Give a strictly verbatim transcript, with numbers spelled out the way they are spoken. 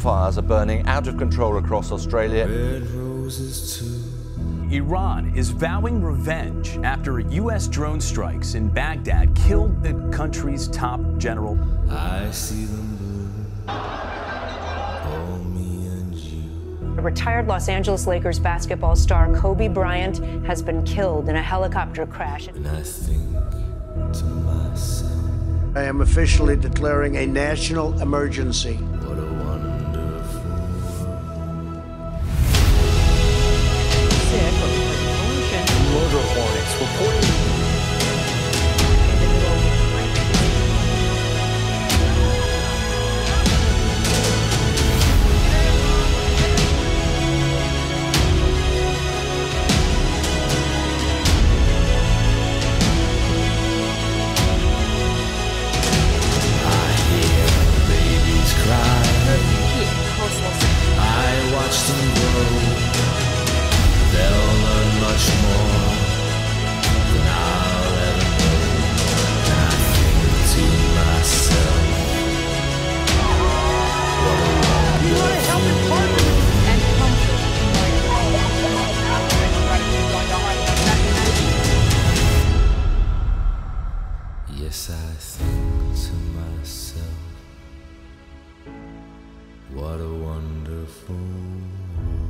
wildfires are burning out of control across Australia. Red roses too. Iran is vowing revenge after U S drone strikes in Baghdad killed the country's top general. I see them blue. Oh, me and you. Retired Los Angeles Lakers basketball star Kobe Bryant has been killed in a helicopter crash. And I think to myself, I am officially declaring a national emergency. what a wonderful world. Murder hornets reporting. I hear babies cry. I watch them grow. They'll learn much more than I'll ever know. And I think to myself, what a wonderful world. Yes, I think to myself, what a wonderful world.